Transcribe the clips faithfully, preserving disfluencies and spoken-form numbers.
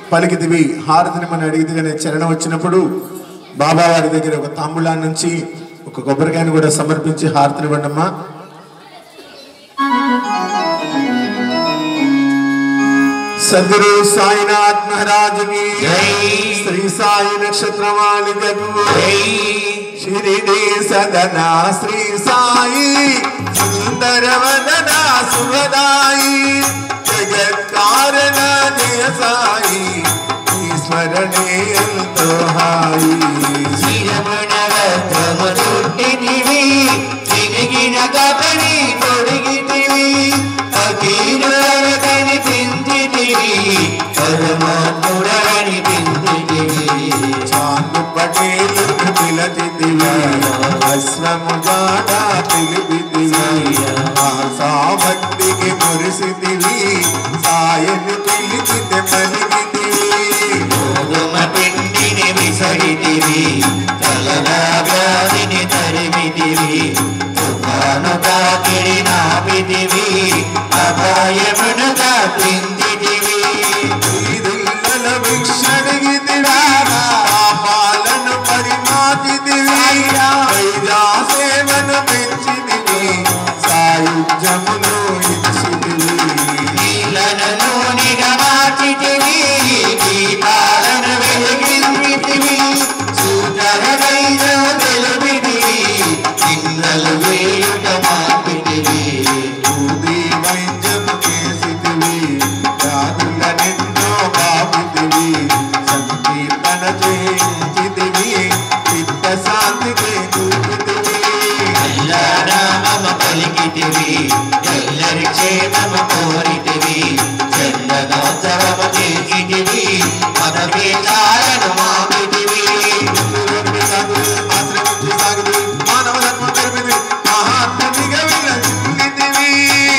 పలికితివి, హారతిని మనం అడిగితే కానీ చరణం వచ్చినప్పుడు బాబా వారి దగ్గర ఒక తాంబూలాన్ని నుంచి ఒక కొబ్బరికాయను కూడా సమర్పించి హారతిని ఇవ్వండమ్మా. सदगुरु साईनाथ महाराज की जय, श्री साई नक्षत्र मालिक जय, शिरडी सदना श्री साई सुंदर वदना सुखदाई जगत कारण जय साई स्मरणे तो हाई शिरमणवत्तमुट्टिदिवि जिनगिन कपनि तोडिगिदिवि अखिलरकनि पिंदिदिवि परमात्मुडनि पिंदिदिवि चांद पटेल पिलचिदिवि अश्वमुजाडा पिलिबिदिवि आशा भक्ति के मुरिसिदिवि सायनु पिलिचिते पलिगिदिवि गोगुम पिंडिनि विसरिदिवि चलना व्याधिनि तरिमिदिवि तुफानु ताकिरि नापिदिवि अपायमुनुगा पिंदिदिवि इदुल्लल भिक्षणगिदिवि पापाలను పరిమాతిదివి వైదాసేవను పెంచిదివి సాయుధ్యమును ఇచ్చిదివి నీలనను నిగమాచిదివి దీపాలను వెలిగించిదివి సూచనైన తెలుపిదివి చిన్నలు వేయుట మాపిదివి ఊది వైద్యము చేసిదివి వ్యాధులనెన్నో బాపిదివి సంకీర్తన చేయించిదివి చిత్త శాంతికి చూపిదివి అల్లానామమ పలికిదివి ఎల్లరి క్షేమము కోరితివి చందనోత్సవము చేసిదివి మతభేదాలను మాపిదివి ఆశ్రమించి సాగిదివి మానవ ధర్మం తెలిపిదివి మహాత్మునిగా విలసిల్లిదివి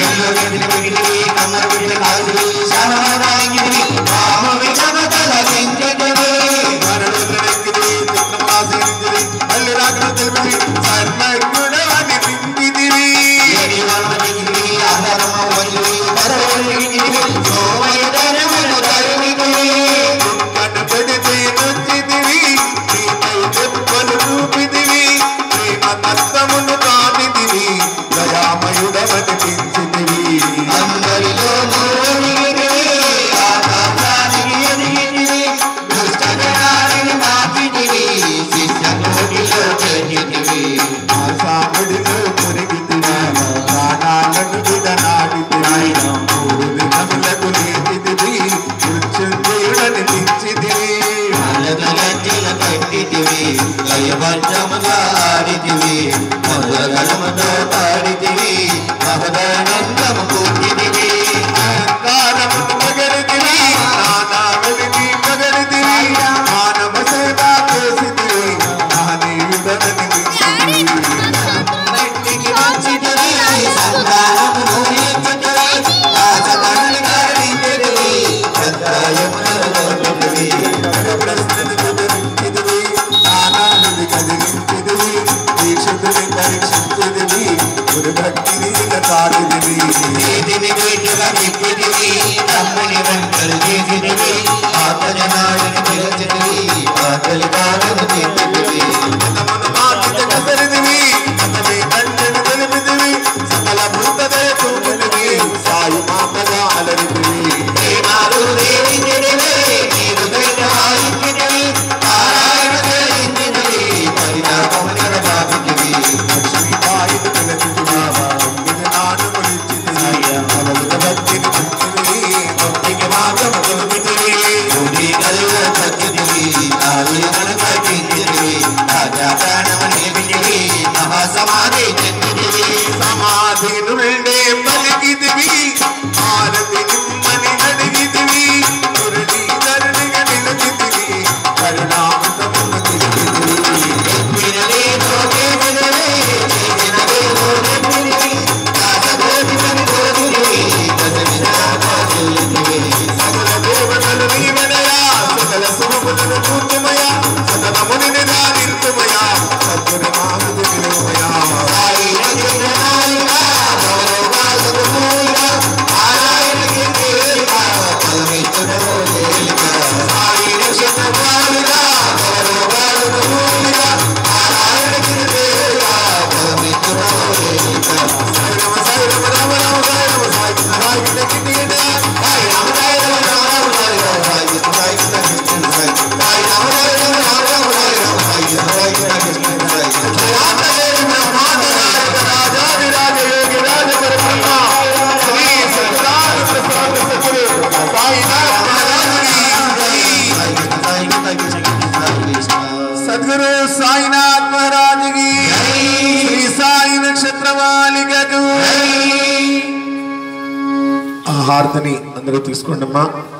కమ్మర బిడ్డ కాల్చిదివి శామరాగిదివి మామ విషమతల గించిదివి మరణులెక్కిదివి చిత్రమాసేనిదివి మళ్ళీ రాకను తెలిపిదివి సర్వజ్ఞుడవని పిండిదివి ఏడి వానమతిదివి ఆధారమ వంజిదివి పరవలిగిదివి సోమయధనమును తరిమిదివి దుఃఖను పెడితే నొచ్చిదివి నీపై దెబ్బలు చూపిదివి ప్రేమ తత్వమును కామిదివి దయామయుడవని పెంచిదివి అందరిలో మూలిగిదివి ఆకాశానికి ఎదిగిదివి దుష్టగణాన్ని మాపిదివి శిష్యకోటిలో చేరిదివి ఆశాముడిలో కొరిగిదివి ప్రాణాలను విడనాడిదివి మూడు దినములకు లేచిదివి మృత్యుంజయుడని పెంచిదివి అలగలజ్జల కట్టిదివి లయబద్ధముగా ఆడిదివి మొదలగలముతో పాడిదివి మహదానందము కూర్చిదివి అహంకారమును పగరిదివి నానా వెలిగి పగరిదివి మానవ సేవ చేసిదివి మహనీయుడని మెట్టికి వచ్చిదివి సంతానమును నేర్చిదివి రాజకణలు కారణించిదివి సత్కాయమును లోపిదివి ప్రశ్నను బెదిరించిదివి నానాలుని కదిలించిదివి దీక్షితుని పరీక్షించిదివి గురు భక్తిని కాడిదివి నీతిని వీటుగా నిప్పిదివి తమ్ముని వంటలు చేసిదివి ఆకలి నాడిని పిలిచిదివి ఆకలి కాలను తీర్చిదివి తమను మార్చిత కసరిదివి అతని కంటను తెలిపిదివి సకల భూతదయ చూపిదివి సాయి మాతగా అలరిదివి ప్రేమాలు రేవించిదివి నీరు దైన వాయించిదివి నారాయణ జయించిదివి పరితాపముని బాబిదివి లక్ష్మీబాయిని పిలిచిదివి హారతిని అందరూ తీసుకోండి అమ్మా.